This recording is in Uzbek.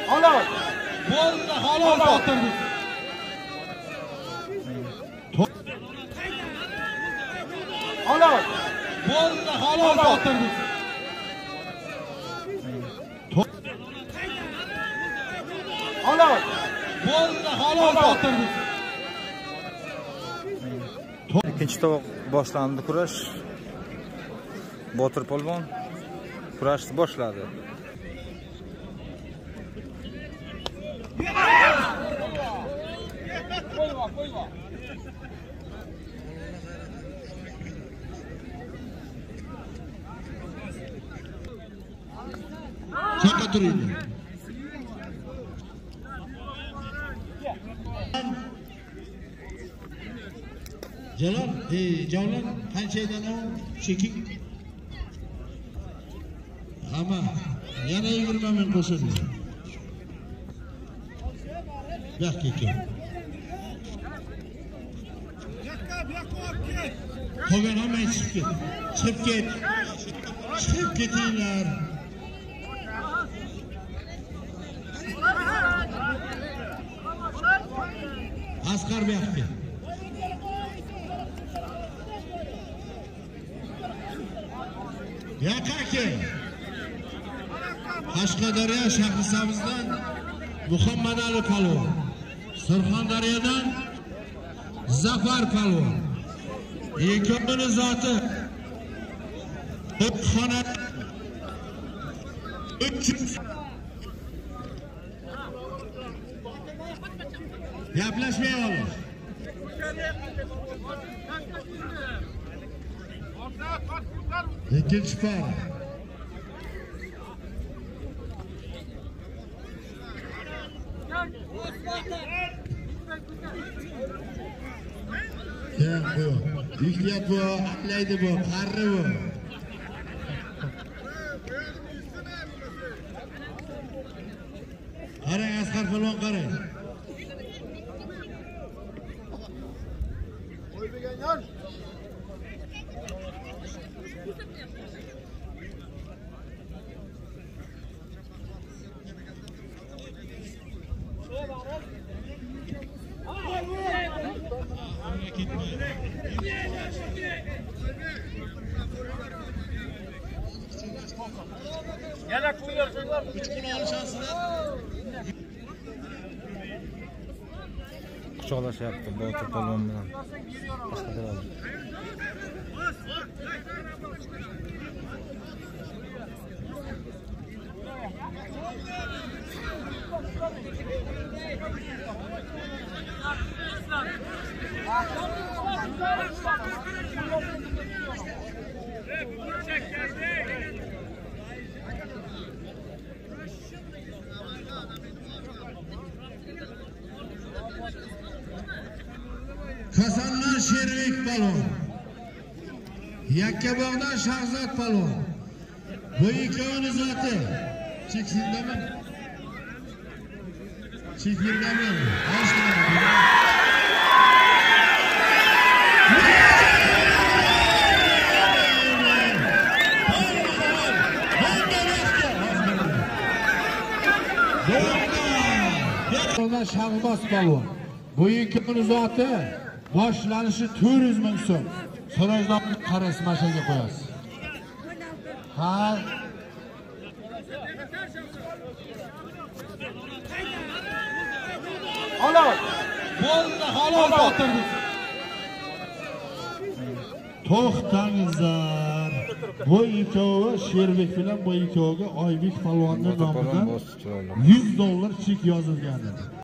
Halol. Bo'ldi, halol botirdik. Halol. Bo'ldi, halol botirdik. Halol. Bo'ldi, halol botirdik. Ikkinchi to'q boshlandi kurash. Botir polvon kurashni boshladi. Chaqqa turinglar. Jalol, Javlon qanchaydan cheking? Ama yana 20 ming qo'shildi. Yo'q kekin. Qolgan hamma chiqib ket. Chiqib ketinglar. Asqar bu yoqqa. Yoqqa. Qashqadaryo Shahrisabzdan Muhammad Ali palvon, Surxondaryodan Zafar palvon. Ikkovini zoti xona 3 Gaplashmayapmiz. İkinci para. Ya bu, ihtiyat bu, atlaydi bu, qarri bu. Qarang Asqar polvon qarang. Yana qo'yarsanglar, 3 kun olishasizlar. Quchoqlashyapti Botir polvon bilan. Qashqadaryo. Kasandan Sherbek palvon, Yakkabog'dan Shahzod palvon. Bu ikkovini zoti cheksindami? Chekirdami? Shahboz palvon. Bu ikkovini zoti boshlanishi 400 ming so'm. So'rashdan qaraysiz, mashaga qo'yasiz. Ha. halol. Bo'ldi, halol botirdik. To'xtangizlar. Bu ikkovi Sherbek bilan bu ikkoviga Oybek palvonning nomidan $100 chek yozilgan edi.